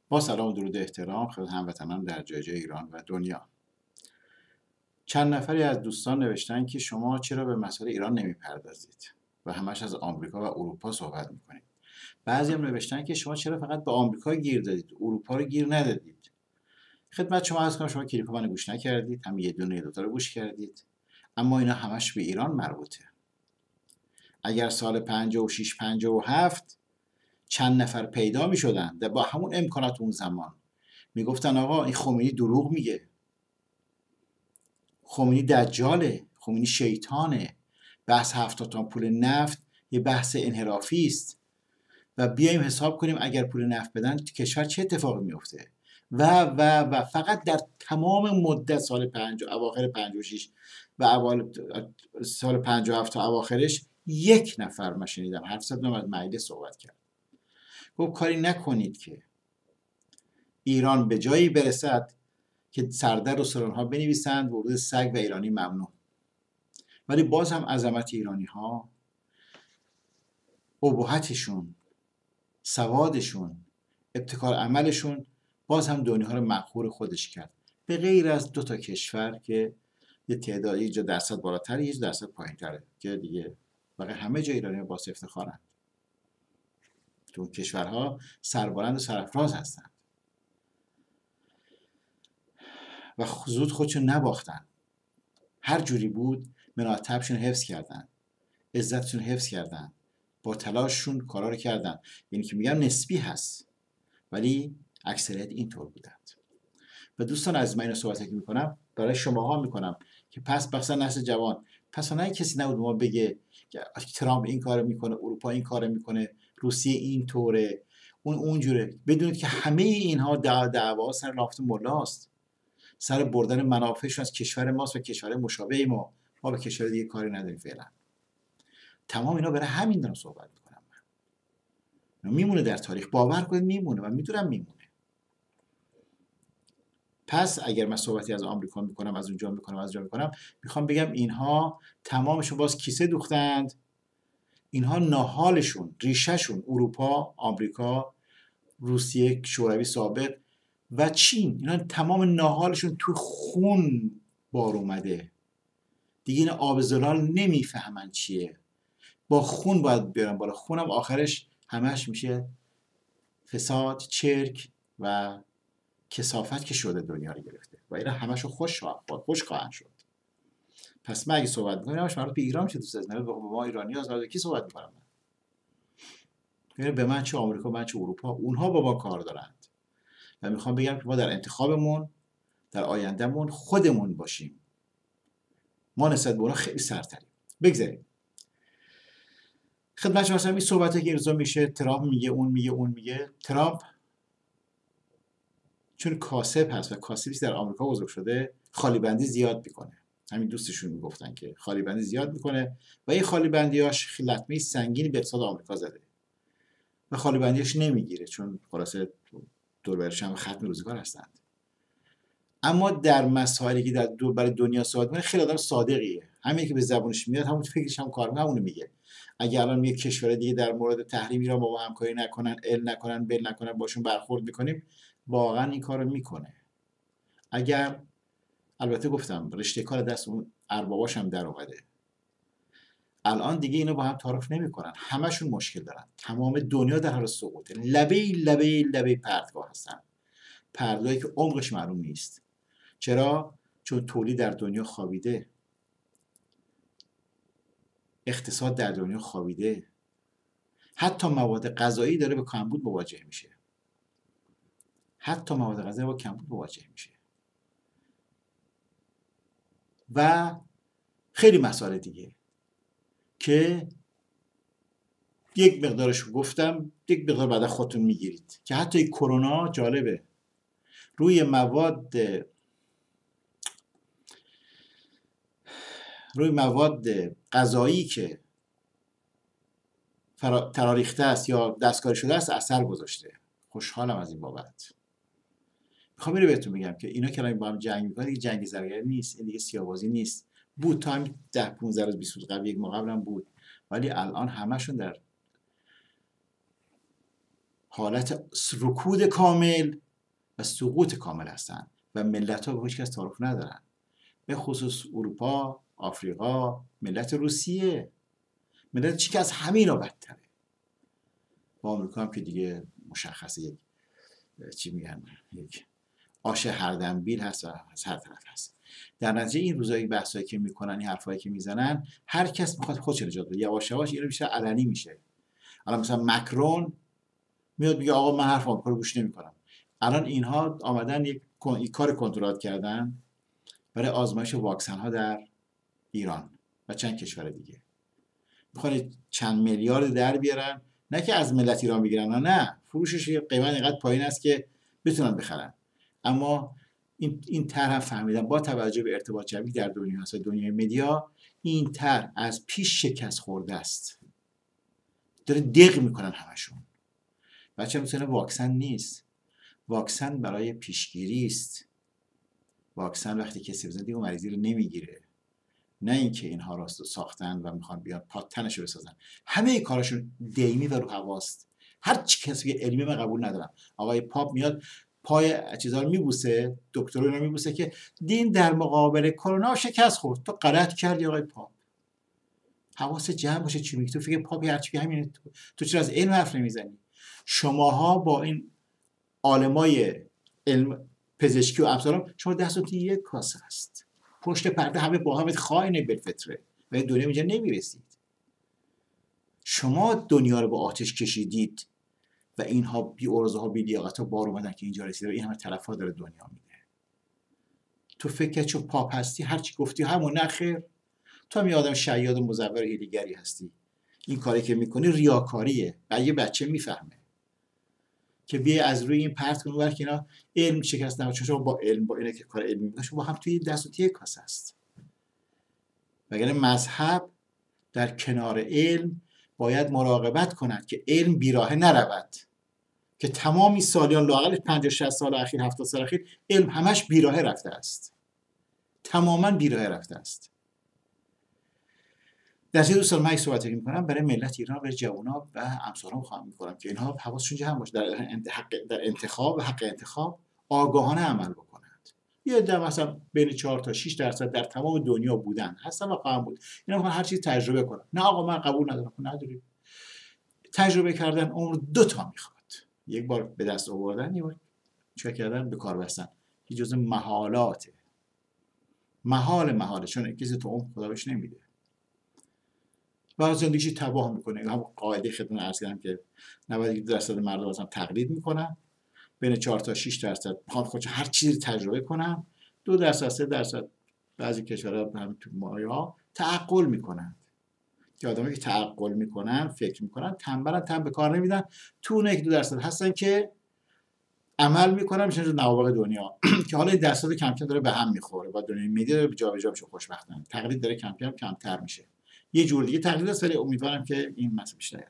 با سلام و درود و احترام خدمت هموطنان در جای جای ایران و دنیا. چند نفری از دوستان نوشتن که شما چرا به مسائل ایران نمیپردازید و همش از آمریکا و اروپا صحبت میکنید. بعضی هم نوشتن که شما چرا فقط به آمریکا گیر دادید، اروپا رو گیر ندادید. خدمت شما عرض کنم شما کلیپ من گوش نکردید، هم یه دونه دوتا رو گوش کردید، اما اینا همش به ایران مربوطه. اگر سال 56 57 چند نفر پیدا میشدن و با همون امکانات اون زمان میگفتن آقا این خمینی دروغ میگه، خمینی دجاله، خمینی شیطانه، بحث 70 تن پول نفت یه بحث انحرافی است و بیایم حساب کنیم اگر پول نفت بدن تو کشور چه اتفاقی میفته و فقط در تمام مدت سال 50 اواخر 56 و اوایل سال 57 تا اواخرش یک نفر من شنیدم حرف زد از مجلس صحبت کرد، گفت کاری نکنید که ایران به جایی برسد که سردر رستوران ها بنویسند ورود سگ و ایرانی ممنوع. ولی باز هم عظمت ایرانی ها، ابهتشون، سوادشون، ابتکار عملشون باز هم دنیا ها رو مقهور خودش کرد، به غیر از 2 تا کشور که یه تعدادی اینجا درصد بالاتر یه درصد پایین‌تره که دیگه واقعا همه جای ایرانی ها باعث افتخارن. تو اون کشورها سربلند و سرافراز هستن و زود خودشون نباختن. هر جوری بود مناطبشون حفظ کردن، عزتشون حفظ کردن، با تلاششون کارا رو کردن. یعنی که میگم نسبی هست ولی اکثریت اینطور بودند. و دوستان از من اینو صحبتی که میکنم برای شماها میکنم که پس بخصا نسل جوان پس نه کسی نبود ما بگه ترامپ این کارو میکنه، اروپا این کارو میکنه، روسیه این طوره، اون اونجوره. بدونید که همه اینها دعوا سر لافت ملاست، سر بردن منافعشون از کشور ماست و کشور مشابه ما به کشور دیگه کاری نداریم فعلا. تمام اینا برای همین دارم صحبت میکنم. من میمونه در تاریخ، باور کنید میمونه و میدونم میمونه. پس اگر من صحبتی از آمریکا میکنم، از اونجا میکنم، میخوام بگم اینها تمامشون باز کیسه دوختند. اینها ناهالشون، ریشهشون اروپا، آمریکا، روسیه شوروی سابق و چین، اینا تمام ناهالشون تو خون بار اومده دیگه. این آب زلال نمیفهمن چیه، با خون باید بیارن بالا. خونم آخرش همش میشه فساد، چرک و کثافت که شده دنیا رو گرفته و اینا همشو خوش خواهند شد. پس من اگه صحبت میکنم همش مربوط به ایران میشه. دوست از ما ایرانی ها از کی صحبت میکنم؟ به من چه آمریکا، من چه اروپا، اونها با ما کار دارند و میخوام بگم که ما در انتخابمون، در آیندهمون خودمون باشیم. ما نسبت به اونها خیلی سرتریم. بگذاریم خدمت شما این صحبته که ارضا میشه، ترامپ میگه، اون میگه. ترامپ چون کاسب هست و کاسبی در آمریکا بزرگ شده، خالی بندی زیاد میکنه. همین دوستشون میگفتن که خالی بندی زیاد میکنه و این خالی بندیاش لطمه سنگینی به اقتصاد آمریکا زده و خالی بندیاش نمیگیره چون خلاصه دور برش هم ختم روزگار هستند. اما در مسائلی که در برای دنیا صحبت میکنه خیلی آدم صادقیه. همین که به زبونش میاد همون فکرش هم کار همونو میگه. اگه الان میگه کشور دیگه در مورد تحریم ایران با ما همکاری نکنن، نکنن، نکنن، باشون برخورد میکنیم، واقعا این کارو میکنه. اگر البته گفتم رشته کار دست اون ارباباش هم در اومده، الان دیگه اینو با هم تعارف نمیکنن، همشون مشکل دارن، تمام دنیا در حال سقوطه، لبه پرتگاه هستن، پرتگاهی که عمقش معلوم نیست. چرا؟ چون تولید در دنیا خوابیده، اقتصاد در دنیا خوابیده، حتی مواد غذایی داره به کمبود مواجه میشه، و خیلی مسائل دیگه که یک مقدارش گفتم، یک مقدار بعد خودتون میگیرید که حتی کرونا جالبه روی مواد غذایی که تراریخته است یا دستکاری شده است اثر گذاشته. خوشحالم از این بابت. میخوام اینو بهتون بگم که اینا که با هم جنگ میکنن دیگه جنگ زرگری نیست، این دیگه سیاه‌بازی نیست. بود تا همین 10 15 روز 20 روز قبل، یک ماه قبل هم بود، ولی الان همشون در حالت رکود کامل و سقوط کامل هستن و ملت ها به هیچ کس تعارف ندارن، به خصوص اروپا، آفریقا، ملت روسیه، ملت چی که از همه اینا بدتره. با آمریکا هم که دیگه مشخصه یک چی میگن، یک آش هر دنبیل هست و از هر طرف هست. در نتیجه این روزایی بحثایی که میکنن، این حرفایی که میزنن، هر کس میخواد خودش نجات بده. یواش یواش اینو بیشتر علنی میشه. الان مثلا مکرون میاد میگه آقا من حرف آمریکا رو گوش نمیکنم. الان اینها آمدن یک کار کنترل کردن برای آزمایش واکسن ها در ایران و چند کشور دیگه. میخوان چند میلیارد در بیارن، نه که از ملت ایران بگیرن، نه، فروشش قیمت اینقدر پایین است که بتونن بخرن. اما این طرح فهمیدن با توجه به ارتباط جمعی در دنیا هست، دنیای مدیا، این طرح از پیش شکست خورده است. داره دق میکنن همشون. بچه مثلا واکسن نیست. واکسن برای پیشگیری است. واکسن وقتی کسی بزنه دیگه مریضی رو نمیگیره. نه اینکه اینها راستو ساختن و میخوان بیان پاتنش رو بسازن. همه کارشون دیمی و رو هواست. هر چی کسی علمی من قبول ندارم. آقای پاپ میاد پای چیزا رو میبوسه، دکتر رو میبوسه که دین در مقابل کرونا شکست خورد. تو غلط کردی آقای پاپ. حواس جمع باشه چی میگی. تو فکر پاپ هر چی همینه. تو چرا از علم حرف نمیزنی؟ شماها با این عالمای علم پزشکی و امثال شما دستتون یک کاسه است. پشت پرده همه با هم خائن بالفطره و این دنیا اینجا نمیرسید. شما دنیا رو با آتش کشیدید و اینها بی ارزه ها بی لیاقت ها بار اومدن که اینجا رسیده و این همه تلفات داره دنیا میده. تو فکر چون پاپ هستی هر چی گفتی همون نخیر. تو هم یه آدم شیاد و مزور هیلگری هستی. این کاری که میکنی ریاکاریه و یه بچه میفهمه که بیای از روی این پرت کنی ور که اینا علم شکست نمیشه. شما با علم با اینه که کار علمی میکنه شما هم توی دست و یک کاسه است. وگرنه مذهب در کنار علم باید مراقبت کند که علم بیراهه نرود، که تمامی سالیان لااقل 50-60 سال اخیر 70 سال اخیر علم همش بیراهه رفته است، تماما بیراهه رفته است. در چه دوستان من صحبتی میکنم برای ملت ایران، برای جوونا و امثالم خواهم میکنم که اینها حواسشون جمع باشه در انتخاب و حق انتخاب آگاهانه عمل بکنند. یه در مثلا بین 4 تا 6% در تمام دنیا بودن هستن و خواهم بود. اینا میخوان هر چیز تجربه کنن. نه آقا من قبول ندارم. نداری. تجربه کردن عمر 2 تا میخواد. یک بار به دست آوردن، یک بار چک کردن، به کار بستن. این جزء محالاته. محاله چون کسی تو عمر خدا بهش نمیده. و زندگیش تباه میکنه. هم قاعده خدمت عرض کردم که 92% مردم اصلا تقلید میکنن. بین 4 تا 6% میخوان خودشون هر چیزی تجربه کنن. 2% 3% بعضی کشورها هم تو مایا تعقل میکنن. که آدمایی که تعقل میکنن، فکر میکنن، تنبلن، تن به کار نمیدن. تو اون 1-2% هستن که عمل میکنن میشن نوابغ دنیا که حالا این درصد کم کم داره به هم میخوره و دنیای مدیا داره جابجا میشه. خوشبختانه تقلید داره کم کم کمتر میشه. یه جور دیگه تقلید است ولی امیدوارم که این مسئله بیشتر.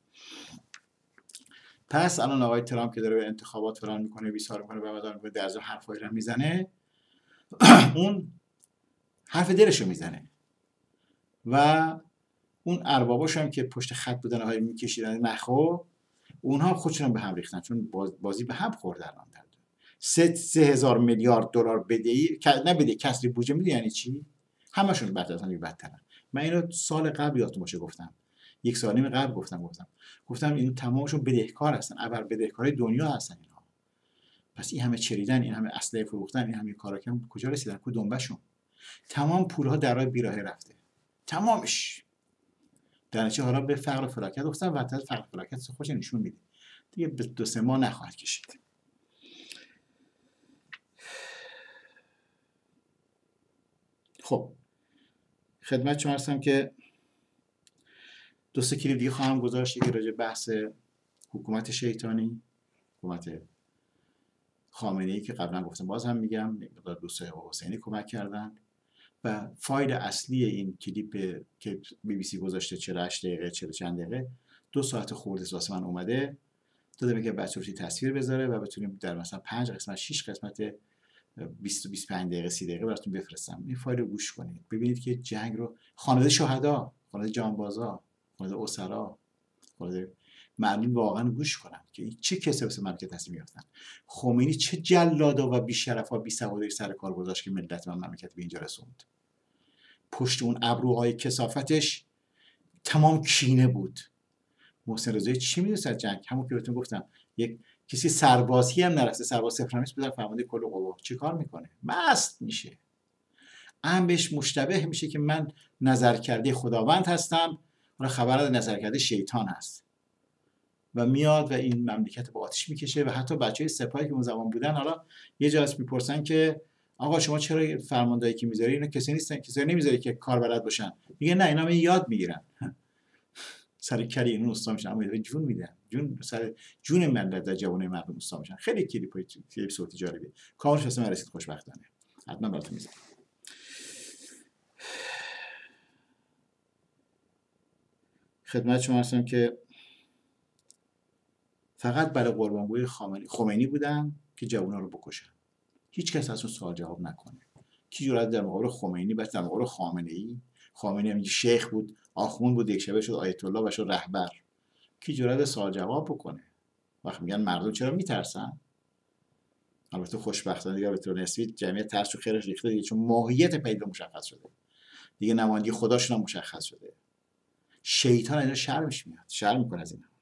پس الان آقای ترامپ که داره به انتخابات فلان میکنه، بیسار میکنه و بعد میگه در ضمن حرفایی رو میزنه، اون حرف دلشو میزنه و اون ارباباش هم که پشت خط بودن های میکشیدن نخو، اونها خودشون به هم ریختن چون بازی به هم خورد. الان 3,000 میلیارد دلار بدهی، نه بدهی، کسری بودجه. میدونی یعنی چی؟ همشون بدترن. من اینو سال قبل یادتون باشه گفتم، 1.5 سال قبل گفتم این تمامشون بدهکار هستن، ابر بدهکار دنیا هستن اینها. پس این همه چریدن، این همه اسلحه فروختن، این همه کارا کردن، کجا رسیدن؟ کو دنبشون؟ تمام پولها در راه بیراهه رفته، تمامش. در نتیجه حالا به فقر و فلاکت گفتم و فقر و فلاکت خودش نشون میده دیگه. به 2-3 ماه نخواهد کشید. خب خدمت شما هستم که 2-3 کلیپ دیگه خواهم گذاشت که راجع بحث حکومت شیطانی، حکومت خامنه‌ای که قبلا گفتم، باز هم میگم دوستای حسینی کمک کردن و فایل اصلی این کلیپ که BBC گذاشته 48 دقیقه 40 چند دقیقه 2 ساعت خورده واسه من اومده، داده میگه بچه‌ها رو تصویر بذاره و بتونیم در مثلا 5 قسمت 6 قسمت 20-25 دقیقه 30 دقیقه براتون بفرستم. این فایل رو گوش کنید ببینید که جنگ رو، خانواده شهدا، خانواده جانبازا، خانواده اسرا، خانواده مردم واقعا گوش کنن که این چه کسی مثل من که تصمیم گرفتن. خمینی چه جلادا و بی‌شرفا بی‌سوادی سر کار گذاشت که ملت من مملکت به اینجا رسوند. پشت اون ابروهای کثافتش تمام کینه بود. محسن رضایی چی میدونست از جنگ؟ همون که بهتون گفتم، یک کسی سربازی هم نرفته، سرباز صفرنویس بودن فرمانده کل قوا، چیکار میکنه؟ مست میشه. بهش مشتبه میشه که من نظر کرده خداوند هستم، حالا خبر نظر کرده شیطان هست و میاد و این مملکت با آتش میکشه. و حتی بچهای سپاهی که اون زمان بودن حالا یه جاست میپرسن که آقا شما چرا فرماندهی که میذاری اینا کسی نیستن، کسی نمیذاری که کار بلد باشن؟ میگه نه اینا یاد میگیرن. سر کلی اینو استا میشن، اما جون میدن، جون سر جون ملت در جوانه مردم استا میشن. خیلی کلیپ صوتی جالبه، کارش اصلا رسید خوشبختانه، حتما براتون میذارم. خدمت شما هستم که فقط برای قربانگوی خمینی بودن که جوونا رو بکشن. هیچ کس از اون سوال جواب نکنه. کی جرأت در مقابل خمینی، بس در مقابل خامنه‌ای، خامنه‌ای هم شیخ بود، آخوند بود، یک شبه شد آیت الله و شد رهبر. کی جرأت سوال جواب بکنه؟ وقتی میگن مردم چرا میترسن؟ البته خوشبختانه دیگه به طور نسبی جمعیت ترس و خیرش ریخته دیگه، چون ماهیت پیدا مشخص شده دیگه، نمایندگی خداشون هم مشخص شده. شیطان اینا شرمش میاد، شرم میکنه از اینا.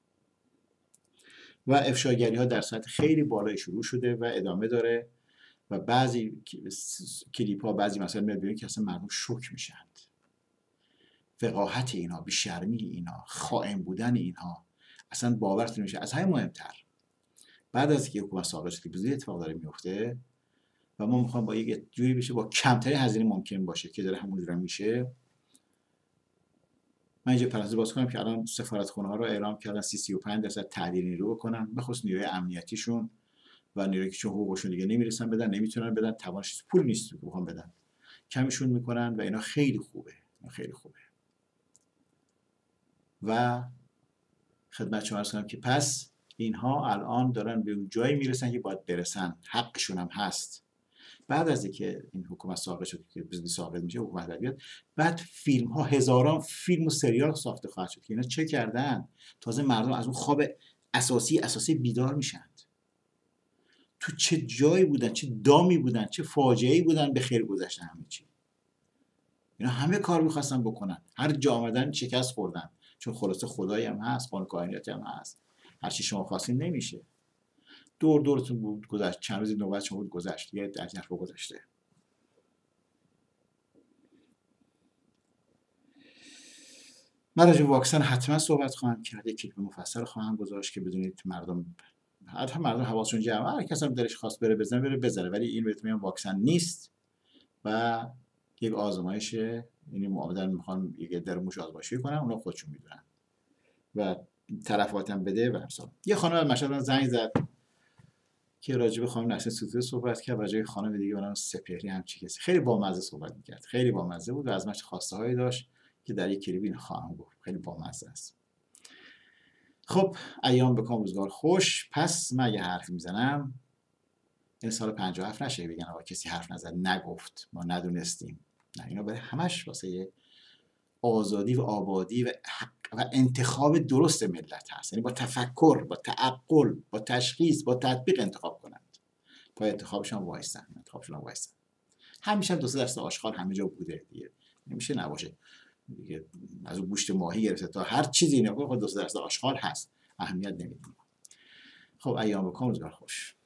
و افشاگری ها در سطح خیلی بالای شروع شده و ادامه داره و بعضی کلیپ ها بعضی مثلا میاد بیرون که اصلا مردم شوک میشن. وقاحت اینا، بی‌شرمی اینا، خائن بودن اینها اصلا باورتون نمیشه. از همه مهمتر بعد از اینکه حکومت ساقط شد که بزرگ اتفاق داره میفته و ما میخوام با یک جوری بشه با کمترین هزینه ممکن باشه که داره همون جوری میشه. من اینجا پرانتز باز کنم که الان سفارتخونه ها رو اعلام کردن 35% تعدیل نیرو بکنن، بخصوص نیروی امنیتیشون و نیرویی که چون حقوقشون دیگه نمیرسن بدن، نمیتونن بدن، توانش پول نیست که بخوام بدن، کمشون میکنن و اینا خیلی خوبه، خیلی خوبه. و خدمت شما عرض کنم که پس اینها الان دارن به اون جایی میرسن که باید برسن، حقشون هم هست. بعد از اینکه این حکومت ساقط شد که بزنی ساقط میشه، حکومت بیاد، بعد فیلم ها، هزاران فیلم و سریال ساخته خواهد شد که اینا چه کردن، تازه مردم از اون خواب اساسی بیدار میشن. تو چه جایی بودن، چه دامی بودن، چه فاجعه‌ای بودن، به خیر گذشتن همه چی. اینا همه کار می‌خواستن بکنن، هر جا آمدن شکست خوردن، چون خلاصه خدایی هم هست، قانون کائناتی هم هست، هر چی شما خواستین نمیشه. دورتون بود گذشت، چند روزی نوبت شما بود گذشت، یه درجه رو گذشته. من راجع به واکسن حتما صحبت خواهم کرد، یک کلیپ مفصل خواهم گذاشت که بدونید مردم حواسشون جمعه، هر کس هم دلش خواست بره بزنه، ولی این بهتون میگم واکسن نیست و یک آزمایشه. یعنی معامله میخوان یک در موش آزمایشی کنن، اونا خودشون میدونن و طرفاتم بده و همسال. یه خانم مثلا زنگ زد که راجع به خانم نسرین سوتوده صحبت کرد و جای خانم دیگه برام سپهری هم چی کسی خیلی بامزه صحبت میکرد، خیلی بامزه بود و از من خواسته هایی داشت که در یک کلیپ این خانم گفت، خیلی بامزه است. خب ایام بکام، روزگار خوش. پس من یه حرفی میزنم این سال 57 نشه بگن آقا کسی حرف نزد نگفت ما ندونستیم. نه، اینا برای همش واسه آزادی و آبادی و حق و انتخاب درست ملت هست. یعنی با تفکر، با تعقل، با تشخیص، با تطبیق انتخاب کنند. پای انتخابشون وایسن، همیشه هم 2% آشغال همه جا بوده دیگه، نمیشه نباشه دیگه. از اون گوشت ماهی گرفته تا هر چیزی اینا، خود 2% آشغال هست، اهمیت نمیدیم. خب ایام بکام، روزگار خوش.